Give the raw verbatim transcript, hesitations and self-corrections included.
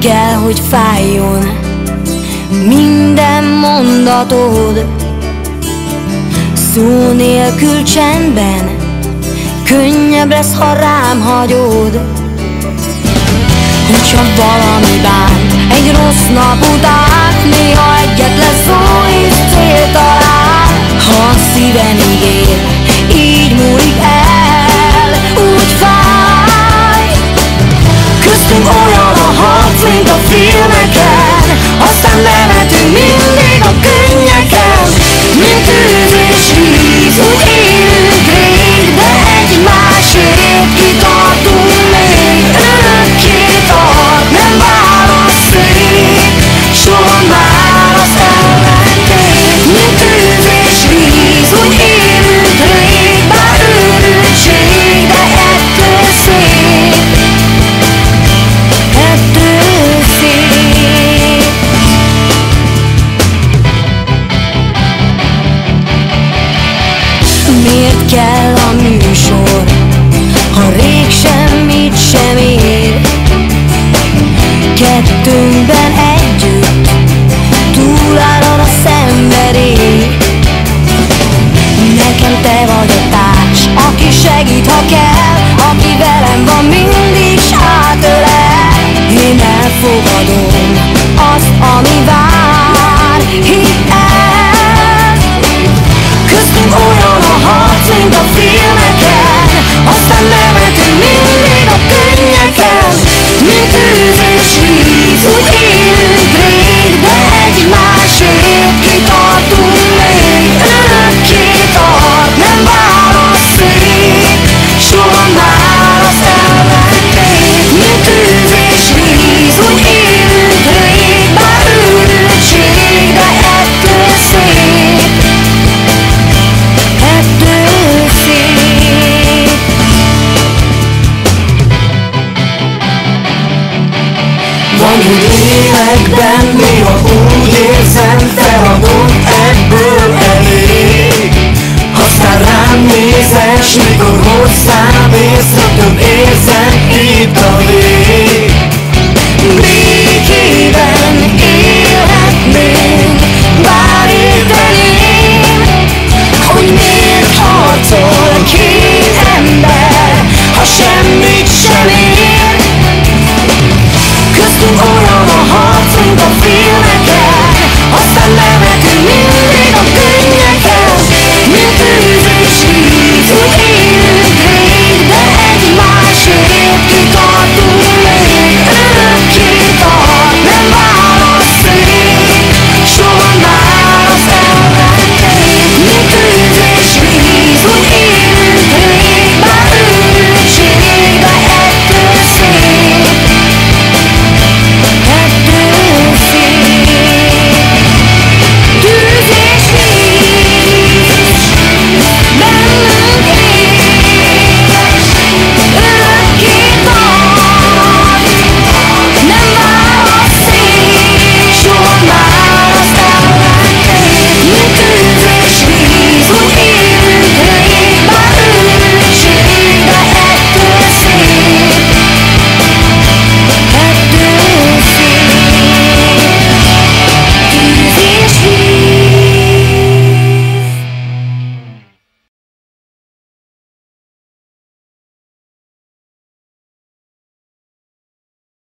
kell, hogy fájjon minden mondatod. Szó nélkül csendben könnyebb lesz, ha rám hagyod. Hogyha valami bánt egy rossz nap után, néha egyetlen szó is cél talál. Ha a szívem ígér, így múlik el, úgy fáj. Köztünk olyan a harc, mint a filmeken, aztán nevetünk mindig a könnyeken, mint tűz és víz, úgy